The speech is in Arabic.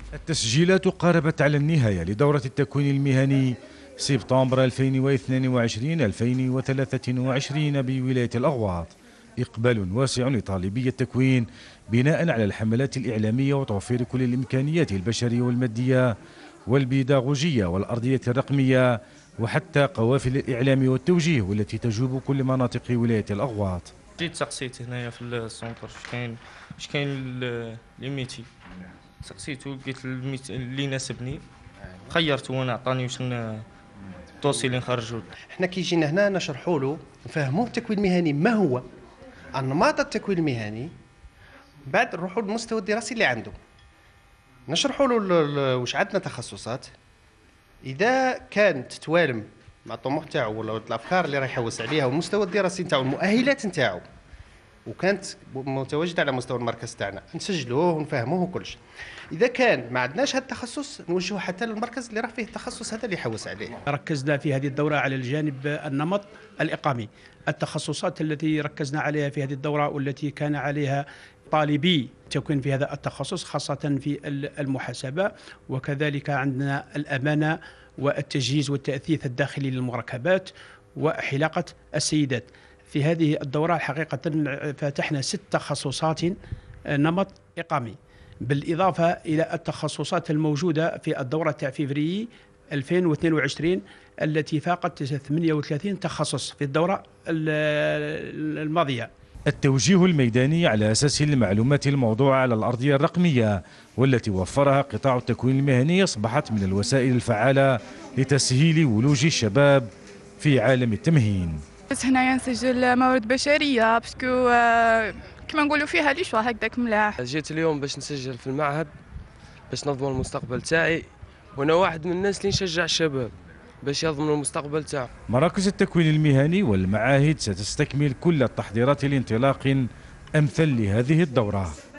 التسجيلات قاربت على النهاية لدورة التكوين المهني سبتمبر 2022-2023 بولاية الأغواط. إقبال واسع لطالبي التكوين بناء على الحملات الإعلامية وتوفير كل الإمكانيات البشرية والمادية والبيداغوجية والأرضية الرقمية وحتى قوافل الإعلام والتوجيه والتي تجوب كل مناطق ولاية الأغواط. جيت سقسيت هنايا في السونتر اش كاين لي ميتي، سقسيتو لقيت اللي يناسبني خيرته وانا عطاني واش الدوسي اللي نخرجو. احنا كي جينا هنا نشرحوا له نفهموه التكوين المهني ما هو انماط التكوين المهني، بعد نروحوا للمستوى الدراسي اللي عنده نشرحوا له واش عندنا تخصصات، اذا كانت تتوالم مع الطموح تاعو ولا الافكار اللي راح يحوس عليها والمستوى الدراسي نتاعو المؤهلات نتاعو وكانت متواجده على مستوى المركز تاعنا نسجلوه ونفهموه كلش. اذا كان ما عندناش هذا التخصص نوجهه حتى للمركز اللي راه فيه التخصص هذا اللي يحوس عليه. ركزنا في هذه الدوره على الجانب النمط الاقامي، التخصصات التي ركزنا عليها في هذه الدوره والتي كان عليها طالبي تكوين في هذا التخصص خاصه في المحاسبه، وكذلك عندنا الامانه والتجهيز والتاثيث الداخلي للمركبات وحلاقه السيدات. في هذه الدورة حقيقة فتحنا 6 تخصصات نمط إقامي، بالإضافة إلى التخصصات الموجودة في الدورة تاع فيفري 2022 التي فاقت 38 تخصص في الدورة الماضية. التوجيه الميداني على أساس المعلومات الموضوعة على الأرضية الرقمية والتي وفرها قطاع التكوين المهني أصبحت من الوسائل الفعالة لتسهيل ولوج الشباب في عالم التمهين. بس هنايا نسجل موارد بشريه باسكو كما نقولوا فيها لي شوا هكذاك ملاح. جيت اليوم باش نسجل في المعهد باش نضمن المستقبل تاعي، وانا واحد من الناس اللي نشجع الشباب باش يضمنوا المستقبل تاعهم. مراكز التكوين المهني والمعاهد ستستكمل كل التحضيرات لانطلاق امثل لهذه الدورة.